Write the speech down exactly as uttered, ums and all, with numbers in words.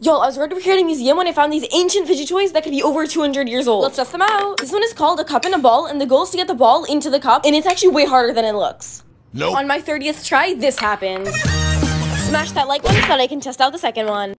Y'all, I was right over here at a museum when I found these ancient fidget toys that could be over two hundred years old. Let's test them out. This one is called a cup and a ball, and the goal is to get the ball into the cup, and it's actually way harder than it looks. Nope. On my thirtieth try, this happened. Smash that like button so that I can test out the second one.